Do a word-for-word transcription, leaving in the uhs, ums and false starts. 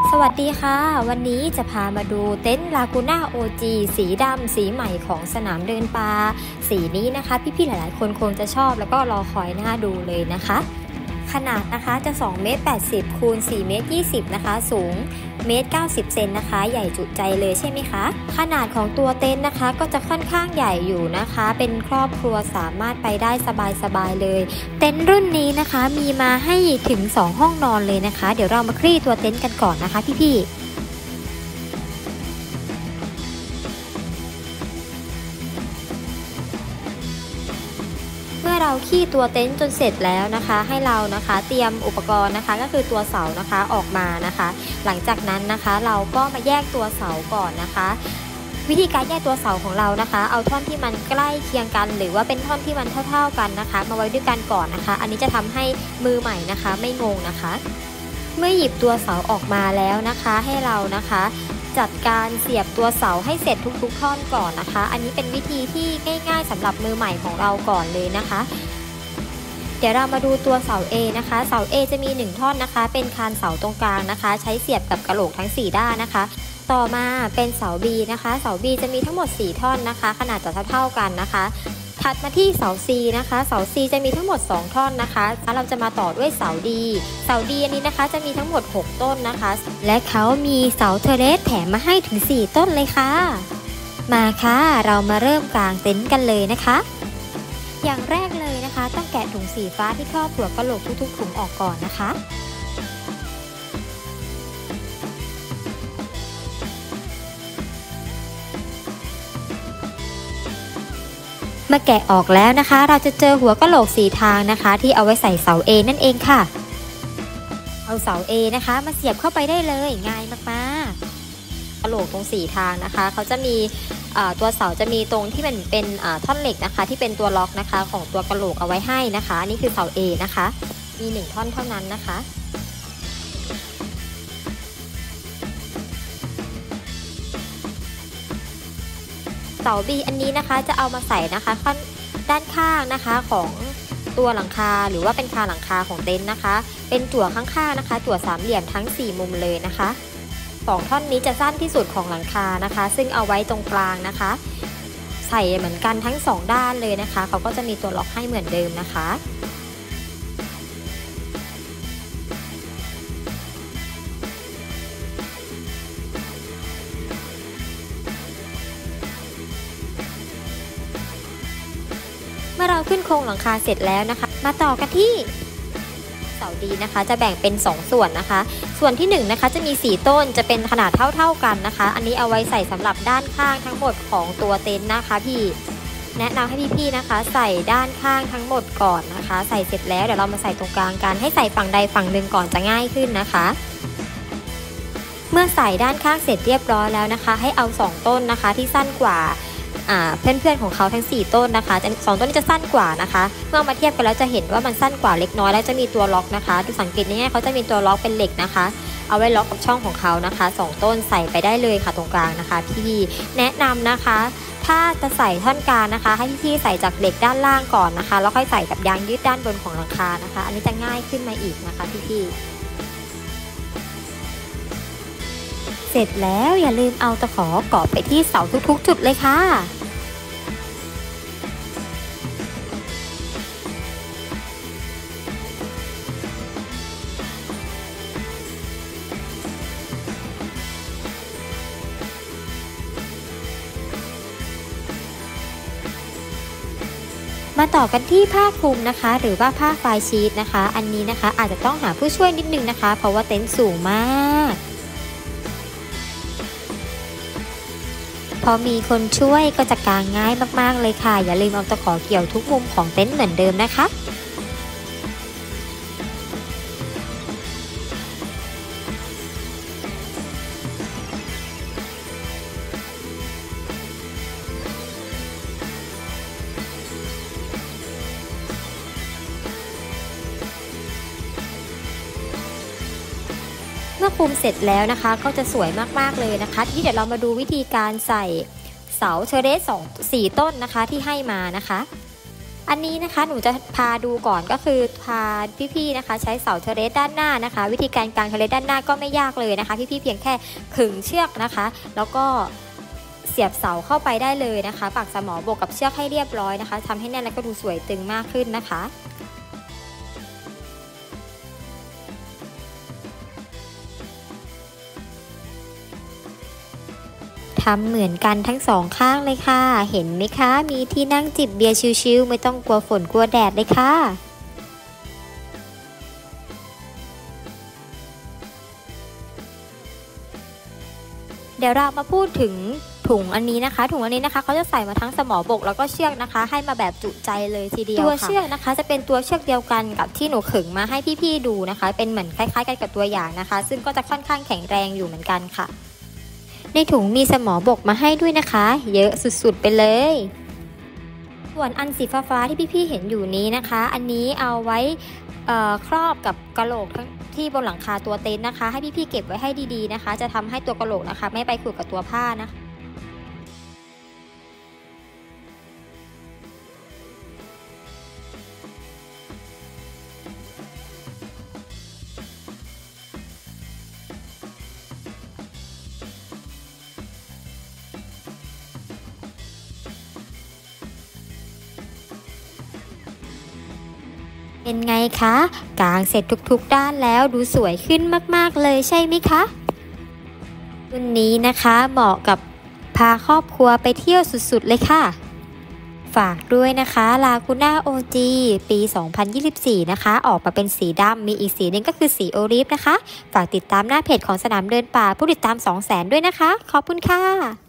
สวัสดีค่ะวันนี้จะพามาดูเต็นท์ลากูน่า โอ จี สีดำสีใหม่ของสนามเดินปลาสีนี้นะคะพี่ๆหลายๆคนคงจะชอบแล้วก็รอคอยหน้าดูเลยนะคะขนาดนะคะจะสองเมตรแปดสิบคูณสี่เมตรยี่สิบนะคะสูงเมตรเก้าสิบเซนนะคะใหญ่จุใจเลยใช่ไหมคะขนาดของตัวเต็นท์นะคะก็จะค่อนข้างใหญ่อยู่นะคะเป็นครอบครัวสามารถไปได้สบายๆเลยเต็นท์รุ่นนี้นะคะมีมาให้ถึงสองห้องนอนเลยนะคะเดี๋ยวเรามาคลี่ตัวเต็นท์กันก่อนนะคะพี่ๆเมื่อเราขี้ตัวเต็นท์จนเสร็จแล้วนะคะให้เรานะคะเตรียมอุปกรณ์นะคะก็คือตัวเสานะคะออกมานะคะหลังจากนั้นนะคะเราก็มาแยกตัวเสาก่อนนะคะวิธีการแยกตัวเสาของเรานะคะเอาท่อนที่มันใกล้เคียงกันหรือว่าเป็นท่อนที่มันเท่าๆกันนะคะมาไว้ด้วยกันก่อนนะคะอันนี้จะทำให้มือใหม่นะคะไม่งงนะคะเมื่อหยิบตัวเสาออกมาแล้วนะคะให้เรานะคะจัดการเสียบตัวเสาให้เสร็จทุกๆท่อนก่อนนะคะอันนี้เป็นวิธีที่ง่ายๆสำหรับมือใหม่ของเราก่อนเลยนะคะเดี๋ยวเรามาดูตัวเสา A นะคะเสา A จะมีหนึ่งท่อนนะคะเป็นคานเสาตรงกลางนะคะใช้เสียบกับกะโหลกทั้งสี่ด้านนะคะต่อมาเป็นเสา B นะคะเสา B จะมีทั้งหมดสี่ท่อนนะคะขนาดจะเท่าๆกันนะคะถัดมาที่เสา C นะคะเสา C จะมีทั้งหมดสองท่อนนะคะเราจะมาต่อด้วยเสา D เสา D อันนี้นะคะจะมีทั้งหมดหกต้นนะคะและเขามีเสาเทอร์เรสแถมมาให้ถึงสี่ต้นเลยค่ะมาค่ะเรามาเริ่มกางเต็นท์กันเลยนะคะอย่างแรกเลยนะคะต้องแกะถุงสีฟ้าที่ครอบหัวกะโหลกทุกๆถุงออกก่อนนะคะเมื่อแกะออกแล้วนะคะเราจะเจอหัวกะโหลกสีทางนะคะที่เอาไว้ใส่เสา A นั่นเองค่ะเอาเสา A นะคะมาเสียบเข้าไปได้เลยง่ายมากๆกะโหลกตรงสี่ทางนะคะเขาจะมีตัวเสาจะมีตรงที่มันเป็นท่อนเหล็กนะคะที่เป็นตัวล็อกนะคะของตัวกะโหลกเอาไว้ให้นะคะนี่คือเสา A นะคะมีหนึ่งท่อนเท่านั้นนะคะเสา B อันนี้นะคะจะเอามาใส่นะคะด้านข้างนะคะของตัวหลังคาหรือว่าเป็นคานหลังคาของเต็นท์นะคะเป็นจั่วข้างๆนะคะจั่วสามเหลี่ยมทั้งสี่มุมเลยนะคะสองท่อนนี้จะสั้นที่สุดของหลังคานะคะซึ่งเอาไว้ตรงกลางนะคะใส่เหมือนกันทั้งสองด้านเลยนะคะเขาก็จะมีตัวล็อกให้เหมือนเดิมนะคะเมื่อเราขึ้นโครงหลังคาเสร็จแล้วนะคะมาต่อกันที่เสาดีนะคะจะแบ่งเป็นสองส่วนนะคะส่วนที่หนึ่งนะคะจะมีสี่ต้นจะเป็นขนาดเท่าๆกันนะคะอันนี้เอาไว้ใส่สำหรับด้านข้างทั้งหมดของตัวเต็นท์นะคะพี่แนะนำให้พี่ๆนะคะใส่ด้านข้างทั้งหมดก่อนนะคะใส่เสร็จแล้วเดี๋ยวเรามาใส่ตรงกลางกันให้ใส่ฝั่งใดฝั่งหนึ่งก่อนจะง่ายขึ้นนะคะเมื่อใส่ด้านข้างเสร็จเรียบร้อยแล้วนะคะให้เอาสองต้นนะคะที่สั้นกว่าเพื่อนๆของเขาทั้งสี่ต้นนะคะสองต้นนี้จะสั้นกว่านะคะเมื่อมาเทียบกันแล้วจะเห็นว่ามันสั้นกว่าเล็กน้อยแล้วจะมีตัวล็อกนะคะดูสังเกตง่ายๆเขาจะมีตัวล็อกเป็นเหล็กนะคะเอาไว้ล็อกกับช่องของเขานะคะสองต้นใส่ไปได้เลยค่ะตรงกลางนะคะพี่แนะนำนะคะถ้าจะใส่ท่อนกลางนะคะให้พี่ๆใส่จากเหล็กด้านล่างก่อนนะคะแล้วค่อยใส่กับยางยืดด้านบนของหลังคานะคะอันนี้จะง่ายขึ้นมาอีกนะคะพี่ๆเสร็จแล้วอย่าลืมเอาตะขอเกาะไปที่เสาทุกๆจุดเลยค่ะมาต่อกันที่ผ้าคลุมนะคะหรือว่าผ้าไฟชีทนะคะอันนี้นะคะอาจจะต้องหาผู้ช่วยนิดนึงนะคะเพราะว่าเต็นท์สูงมากพอมีคนช่วยก็จะกางง่ายมากๆเลยค่ะอย่าลืมเอาตะขอเกี่ยวทุกมุมของเต็นท์เหมือนเดิมนะคะเมื่อคลุมเสร็จแล้วนะคะก็จะสวยมากๆเลยนะคะที่เดี๋ยวเรามาดูวิธีการใส่เสาเทอร์เรสสองสี่ต้นนะคะที่ให้มานะคะอันนี้นะคะหนูจะพาดูก่อนก็คือพาพี่ๆนะคะใช้เสาเทเลสด้านหน้านะคะวิธีการกางเทเลสด้านหน้าก็ไม่ยากเลยนะคะพี่ๆเพียงแค่ขึงเชือกนะคะแล้วก็เสียบเสาเข้าไปได้เลยนะคะปักสมอบวกกับเชือกให้เรียบร้อยนะคะทำให้แน่นแล้วก็ดูสวยตึงมากขึ้นนะคะทำเหมือนกันทั้งสองข้างเลยค่ะเห็นไหมคะมีที่นั่งจิบเบียร์ชิลๆไม่ต้องกลัวฝนกลัวแดดเลยค่ะเดี๋ยวเรามาพูดถึงถุงอันนี้นะคะถุงอันนี้นะคะเขาจะใส่มาทั้งสมอบกแล้วก็เชือกนะคะให้มาแบบจุใจเลยทีเดียวตัวเชือกนะคะจะเป็นตัวเชือกเดียวกันกับที่หนูขึงมาให้พี่ๆดูนะคะเป็นเหมือนคล้ายๆกันกับตัวอย่างนะคะซึ่งก็จะค่อนข้างแข็งแรงอยู่เหมือนกันค่ะในถุงมีสมอบกมาให้ด้วยนะคะเยอะสุดๆไปเลยส่วนอันสีฟ้าๆที่พี่ๆเห็นอยู่นี้นะคะอันนี้เอาไว้ครอบกับกระโหลกทั้งที่บนหลังคาตัวเต็นท์นะคะให้พี่ๆเก็บไว้ให้ดีๆนะคะจะทำให้ตัวกระโหลกนะคะไม่ไปขูดกับตัวผ้านะคะเป็นไงคะกางเสร็จทุกๆด้านแล้วดูสวยขึ้นมากๆเลยใช่ไหมคะรุ่นนี้นะคะเหมาะกับพาครอบครัวไปเที่ยวสุดๆเลยค่ะฝากด้วยนะคะลากูน่า โอ จี ปี สองพันยี่สิบสี่ นะคะออกมาเป็นสีดำมีอีกสีหนึ่งก็คือสีโอลีฟนะคะฝากติดตามหน้าเพจของสนามเดินป่าผู้ติดตาม สองแสน ด้วยนะคะขอบคุณค่ะ